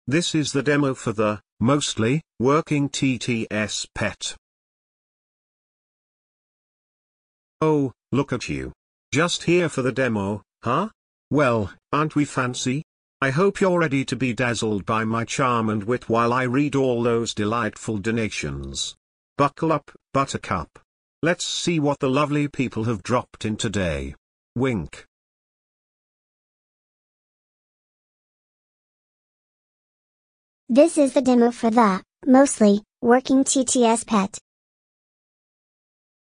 This is the demo for the, mostly, working TTS Pet. Oh, look at you. Just here for the demo, huh? Well, aren't we fancy? I hope you're ready to be dazzled by my charm and wit while I read all those delightful donations. Buckle up, Buttercup. Let's see what the lovely people have dropped in today. Wink. This is the demo for the, mostly, working TTS Pet.